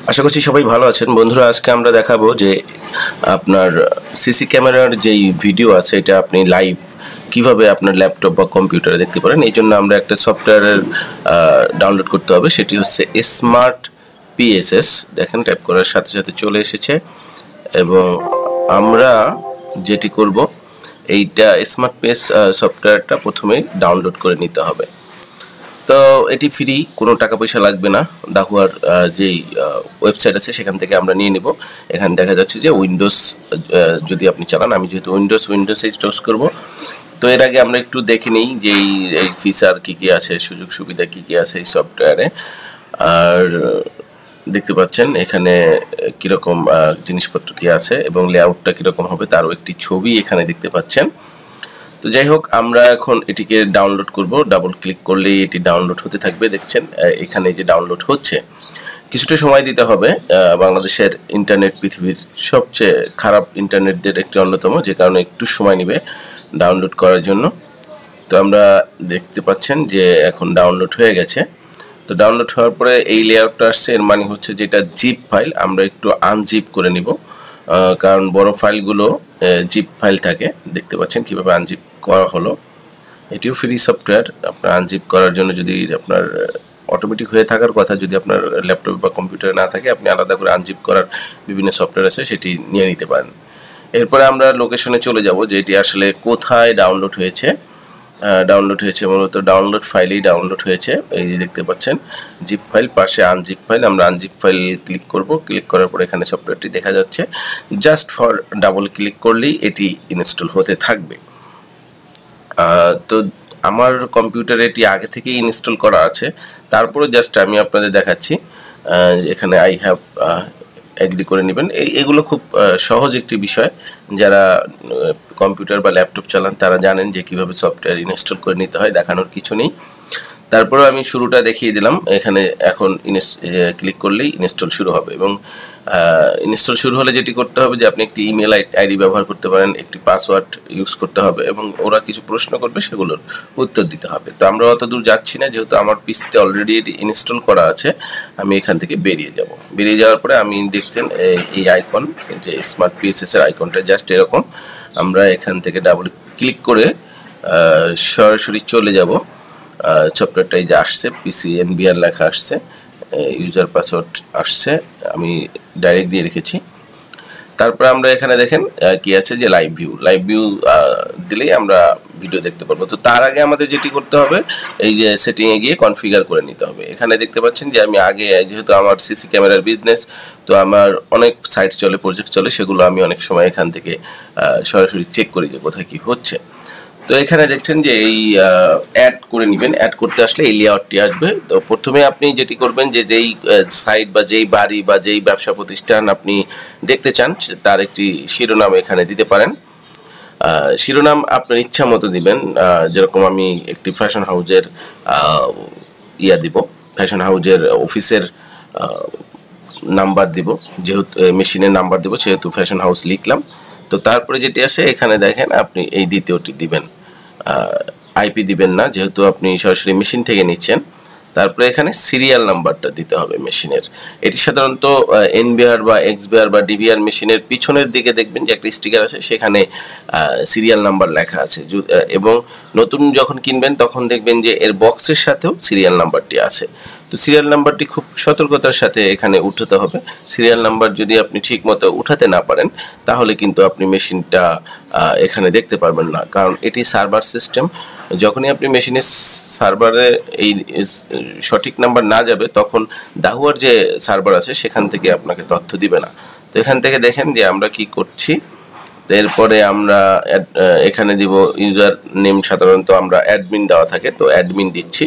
আশা করছি সবাই ভালো আছেন বন্ধুরা। আজকে আমরা দেখাবো যে আপনার সিসি ক্যামেরার যেই ভিডিও আছে এটা আপনি লাইভ কিভাবে আপনার ল্যাপটপ বা কম্পিউটারে দেখতে পারেন। এই জন্য আমরা একটা সফটওয়্যারের ডাউনলোড করতে হবে, সেটি হচ্ছে স্মার্ট পিএসএস। দেখেন টাইপ করার সাথে সাথে চলে এসেছে এবং আমরা যেটি করব এইটা স্মার্ট পিএস সফটওয়্যারটা প্রথমে ডাউনলোড করে নিতে হবে। তো এটি ফ্রি, কোনো টাকা পয়সা লাগবে না। দাহুয়ার যেই ওয়েবসাইট আছে সেখান থেকে আমরা নিয়ে নিব। এখানে দেখা যাচ্ছে যে উইন্ডোজ যদি আপনি চালান, আমি যেহেতু উইন্ডোজে চুজ করব। তো এর আগে আমরা একটু দেখে নিই যে এই ফিচার কী কী আছে, সুযোগ সুবিধা কী কী আছে এই সফটওয়্যারে। আর দেখতে পাচ্ছেন এখানে কীরকম জিনিসপত্র কী আছে এবং লেআউটটা কীরকম হবে তারও একটি ছবি এখানে দেখতে পাচ্ছেন। তো যাই হোক, আমরা এখন এটিকে ডাউনলোড করব। ডাবল ক্লিক করলেই এটি ডাউনলোড হতে থাকবে। দেখছেন এখানে যে ডাউনলোড হচ্ছে, কিছুটা সময় দিতে হবে। বাংলাদেশের ইন্টারনেট পৃথিবীর সবচেয়ে খারাপ ইন্টারনেটদের একটি অন্যতম, যে কারণে একটু সময় নেবে ডাউনলোড করার জন্য। তো আমরা দেখতে পাচ্ছেন যে এখন ডাউনলোড হয়ে গেছে। তো ডাউনলোড হওয়ার পরে এই লেআউটটা আসছে, এর মানে হচ্ছে যেটা জিপ ফাইল আমরা একটু আনজিপ করে নিব, কারণ বড় ফাইলগুলো জিপ ফাইল থাকে। দেখতে পাচ্ছেন কিভাবে আনজিপ করা হলো। এটিও ফ্রি সফটওয়্যার। আপনার আনজিপ করার জন্য যদি আপনার অটোমেটিক হয়ে থাকার কথা, যদি আপনার ল্যাপটপ বা কম্পিউটারে না থাকে, আপনি আলাদা করে আনজিপ করার বিভিন্ন সফটওয়্যার আছে, সেটি নিয়ে নিতে পারেন। এরপরে আমরা লোকেশনে চলে যাব যে এটি আসলে কোথায় ডাউনলোড হয়েছে। মূলত ডাউনলোড ফাইলেই ডাউনলোড হয়েছে। এই যে দেখতে পাচ্ছেন জিপ ফাইল, পাশে আনজিপ ফাইল। আমরা আনজিপ ফাইল ক্লিক করব। ক্লিক করার পর এখানে সফটওয়্যারটি দেখা যাচ্ছে। জাস্ট ফর ডাবল ক্লিক করলেই এটি ইনস্টল হতে থাকবে। তো আমার কম্পিউটারে এটি আগে থেকেই ইনস্টল করা আছে, তারপরে জাস্ট আমি আপনাদের দেখাচ্ছি। এখানে আই হ্যাভ এগ্রি করে নেবেন। এগুলো খুব সহজ একটি বিষয়। যারা কম্পিউটার বা ল্যাপটপ চালান তারা জানেন যে কীভাবে সফটওয়্যার ইনস্টল করে নিতে হয়, দেখানোর কিছু নেই। তারপরে আমি শুরুটা দেখিয়ে দিলাম। এখানে এখন ক্লিক করলেই ইনস্টল শুরু হবে এবং ইনস্টল শুরু হলে যেটি করতে হবে যে আপনি একটি ইমেল আইডি ব্যবহার করতে পারেন, একটি পাসওয়ার্ড ইউজ করতে হবে এবং ওরা কিছু প্রশ্ন করবে, সেগুলোর উত্তর দিতে হবে। তো আমরা অত দূর যাচ্ছি না, যেহেতু আমার পিসিতে অলরেডি এটি ইনস্টল করা আছে। আমি এখান থেকে বেরিয়ে যাব। বেরিয়ে যাওয়ার পরে আমি দেখছেন এই আইকন, যে স্মার্ট পিএসএস এর আইকনটা জাস্ট এরকম। আমরা এখান থেকে ডাবল ক্লিক করে সরাসরি চলে যাব। সফটওয়্যারটা এই যে আসছে, পিসি এনবিআর লেখা আসছে, ইউজার পাসওয়ার্ড আসছে, আমি ডাইরেক্ট দিয়ে রেখেছি। তারপরে আমরা এখানে দেখেন কি আছে যে লাইভ ভিউ দিলেই আমরা ভিডিও দেখতে পারবো। তো তার আগে আমাদের যেটি করতে হবে, এই যে সেটিংয়ে গিয়ে কনফিগার করে নিতে হবে। এখানে দেখতে পাচ্ছেন যে আমি আগে, যেহেতু আমার সিসি ক্যামেরার বিজনেস, তো আমার অনেক সাইট চলে, প্রজেক্ট চলে, সেগুলো আমি অনেক সময় এখান থেকে সরাসরি চেক করি যে কোথায় কি হচ্ছে। তো এখানে দেখছেন যে এই অ্যাড করে নেবেন। অ্যাড করতে আসলে এই লেআউটটি আসবে। তো প্রথমে আপনি যেটি করবেন যে যেই সাইট বা যেই বাড়ি বা যেই ব্যবসা প্রতিষ্ঠান আপনি দেখতে চান তার একটি শিরোনাম এখানে দিতে পারেন। শিরোনাম আপনার ইচ্ছা মতো দিবেন। যেরকম আমি একটি ফ্যাশন হাউজের দিব, ফ্যাশন হাউজের অফিসের নাম্বার দিব, যেহেতু মেশিনের নাম্বার দিব, সেহেতু ফ্যাশন হাউস লিখলাম। তো তারপরে যেটি আসে এখানে দেখেন, আপনি এই দ্বিতীয়টি দিবেন, আইপি দিবেন না, যেহেতু আপনি সরাসরি মেশিন থেকে নিচ্ছেন। তারপরে এখানে সিরিয়াল নাম্বারটা দিতে হবে মেশিনের। এটি সাধারণত এনবিআর বা এক্সবিআর বা ডিভিআর মেশিনের পিছনের দিকে দেখবেন যে একটা স্টিকার আছে, সেখানে সিরিয়াল নাম্বার লেখা আছে। এবং নতুন যখন কিনবেন তখন দেখবেন যে এর বক্সের সাথেও সিরিয়াল নাম্বারটি আছে। তো সিরিয়াল নাম্বারটি খুব সতর্কতার সাথে এখানে উঠাতে হবে। সিরিয়াল নাম্বার যদি আপনি ঠিক মতো উঠাতে না পারেন, তাহলে কিন্তু আপনি মেশিনটা এখানে দেখতে পারবেন না, কারণ এটি সার্ভার সিস্টেম। যখনই আপনি মেশিনের সার্ভারে এই সঠিক নাম্বার না যাবে, তখন দাহুয়ার যে সার্ভার আছে সেখান থেকে আপনাকে তথ্য দিবে না। তো এখান থেকে দেখেন যে আমরা কি করছি। এরপরে আমরা এখানে দিব ইউজার নেম, সাধারণত আমরা অ্যাডমিন দেওয়া থাকে, তো অ্যাডমিন দিচ্ছি।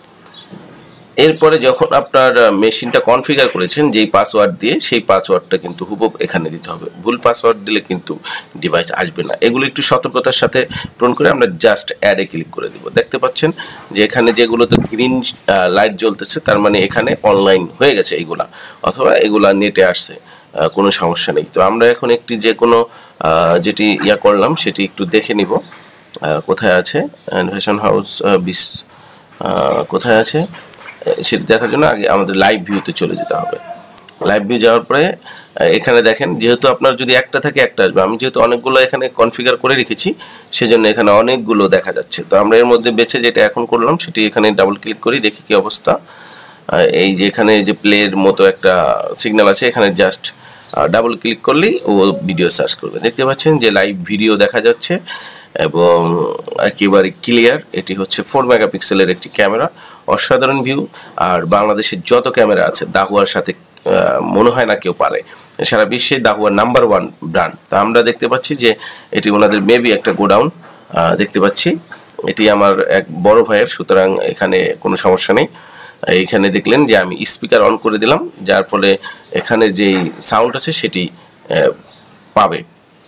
এরপরে যখন আপনার মেশিনটা কনফিগার করেছেন যেই পাসওয়ার্ড দিয়ে, সেই পাসওয়ার্ডটা কিন্তু হুবহু এখানে দিতে হবে। ভুল পাসওয়ার্ড দিলে কিন্তু ডিভাইস আসবে না। এগুলো একটু সতর্কতার সাথে পূরণ করে আমরা জাস্ট অ্যাডে ক্লিক করে দিব। দেখতে পাচ্ছেন যে এখানে যেগুলোতে গ্রিন লাইট জ্বলতেছে, তার মানে এখানে অনলাইন হয়ে গেছে এইগুলা, অথবা এগুলা নেটে আসছে, কোনো সমস্যা নেই। তো আমরা এখন একটি যে কোনো যেটি করলাম সেটি একটু দেখে নিব কোথায় আছে। ফ্যাশন হাউস কোথায় আছে সেটা দেখার জন্য আগে আমাদের লাইভ ভিউতে চলে যেতে হবে। লাইভ ভিউ যাওয়ার পরে এখানে দেখেন, যেহেতু আপনার যদি একটা থাকে একটা আসবে, আমি যেহেতু অনেকগুলো এখানে কনফিগার করে রেখেছি সেজন্য এখানে অনেকগুলো দেখা যাচ্ছে। তো আমরা এর মধ্যে বেছে যেটা এখন করলাম সেটি এখানে ডাবল ক্লিক করি, দেখি কি অবস্থা। এই যে এখানে যে প্লের মতো একটা সিগন্যাল আছে, এখানে জাস্ট ডাবল ক্লিক করলেই ও ভিডিও সার্চ করবে। দেখতে পাচ্ছেন যে লাইভ ভিডিও দেখা যাচ্ছে এবং একেবারে ক্লিয়ার। এটি হচ্ছে 4 মেগাপিক্সেলের একটি ক্যামেরা, অসাধারণ ভিউ। আর বাংলাদেশের যত ক্যামেরা আছে দাহুয়ার সাথে মনে হয় না কেউ পারে, সারা বিশ্বে দাহুয়ার নাম্বার 1 ব্র্যান্ড। তা আমরা দেখতে পাচ্ছি যে এটি ওনাদের মেবি একটা গোডাউন দেখতে পাচ্ছি। এটি আমার এক বড় ভাইয়ের, সুতরাং এখানে কোনো সমস্যা নেই। এইখানে দেখলেন যে আমি স্পিকার অন করে দিলাম, যার ফলে এখানে যেই সাউন্ড আছে সেটি পাবে।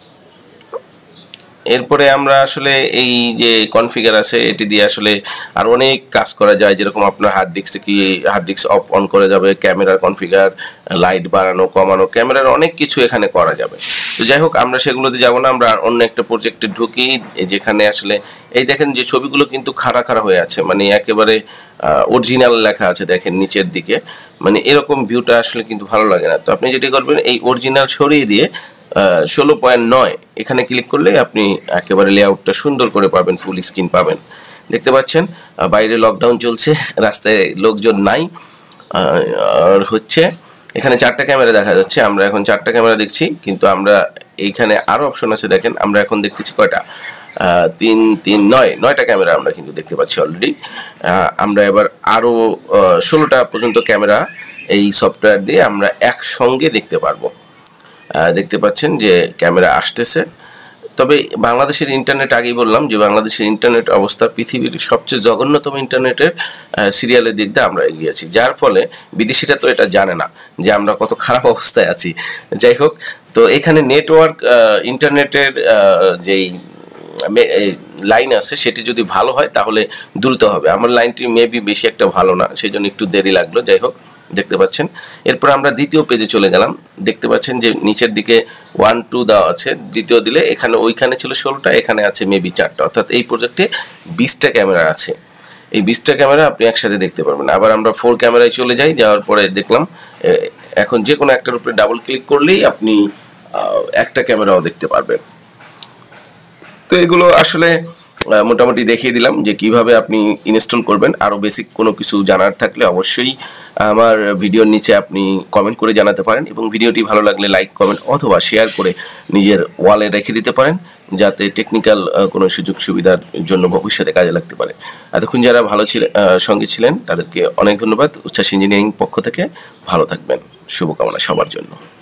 এরপরে আমরা আসলে এই যে কনফিগার আছে এটি দিয়ে আসলে আর অনেক কাজ করা যায়, যেরকম আপনার হার্ড ডিস্ক অফ অন করে যাবে, ক্যামেরার কনফিগার, লাইট বাড়ানো কমানো, ক্যামেরার অনেক কিছু এখানে করা যাবে। তো যাই হোক, আমরা সেগুলোতে যাব না, আমরা অন্য একটা প্রজেক্টে ঢুকি যেখানে আসলে এই দেখেন যে ছবিগুলো কিন্তু খাড়া খাড়া হয়ে আছে, মানে একেবারে অরিজিনাল লেখা আছে দেখেন নিচের দিকে, মানে এরকম ভিউটা আসলে কিন্তু ভালো লাগে না। তো আপনি যেটি করবেন, এই অরিজিনাল সরিয়ে দিয়ে 16.9 এখানে ক্লিক করলে আপনি একেবারে লেআউটটা সুন্দর করে পাবেন, ফুল স্ক্রিন পাবেন। দেখতে পাচ্ছেন বাইরে লকডাউন চলছে, রাস্তায় লোকজন নাই। আর হচ্ছে এখানে 4টা ক্যামেরা দেখা যাচ্ছে, আমরা এখন 4টা ক্যামেরা দেখছি, কিন্তু আমরা এইখানে আরও অপশন আছে দেখেন। আমরা এখন দেখতেছি কয়টা, 9টা ক্যামেরা আমরা কিন্তু দেখতে পাচ্ছি অলরেডি। আমরা এবার আরও 16টা পর্যন্ত ক্যামেরা এই সফটওয়্যার দিয়ে আমরা একসঙ্গে দেখতে পারবো। দেখতে পাচ্ছেন যে ক্যামেরা আসতেছে। তবে বাংলাদেশের ইন্টারনেট, আগেই বললাম যে বাংলাদেশের ইন্টারনেট অবস্থা পৃথিবীর সবচেয়ে জঘন্যতম ইন্টারনেটের সিরিয়ালের দিক দিয়ে আমরা এগিয়ে আছি, যার ফলে বিদেশিরা তো এটা জানে না যে আমরা কত খারাপ অবস্থায় আছি। যাই হোক, তো এখানে নেটওয়ার্ক ইন্টারনেটের যেই লাইন আছে সেটি যদি ভালো হয় তাহলে দ্রুত হবে। আমার লাইনটি মেবি বেশি একটা ভালো না, সেই জন্য একটু দেরি লাগলো। যাই হোক, দেখতে পাচ্ছেন। এরপর আমরা দ্বিতীয় পেজে চলে গেলাম। দেখতে পাচ্ছেন যে নিচের দিকে 1 2 দেওয়া আছে, দ্বিতীয় দিলে এখানে ওইখানে ছিল 16টা, এখানে আছে মেবি 4টা, অর্থাৎ এই প্রজেক্টে 20টা ক্যামেরা আছে। এই 20টা ক্যামেরা আপনি একসাথে দেখতে পারবেন। আবার আমরা 4 ক্যামেরায় চলে যাই, যাওয়ার পরে দেখলাম এখন যে কোনো একটার উপরে ডাবল ক্লিক করলেই আপনি একটা ক্যামেরাও দেখতে পারবেন। তো এগুলো আসলে মোটামুটি দেখিয়ে দিলাম যে কিভাবে আপনি ইনস্টল করবেন। আরও বেসিক কোনো কিছু জানার থাকলে অবশ্যই আমার ভিডিওর নিচে আপনি কমেন্ট করে জানাতে পারেন, এবং ভিডিওটি ভালো লাগলে লাইক কমেন্ট অথবা শেয়ার করে নিজের ওয়ালে রেখে দিতে পারেন, যাতে টেকনিক্যাল কোনো সুযোগ সুবিধার জন্য ভবিষ্যতে কাজে লাগতে পারে। এতক্ষণ যারা ভালো সঙ্গে ছিলেন তাদেরকে অনেক ধন্যবাদ। উচ্ছ্বাস ইঞ্জিনিয়ারিং পক্ষ থেকে ভালো থাকবেন, শুভকামনা সবার জন্য।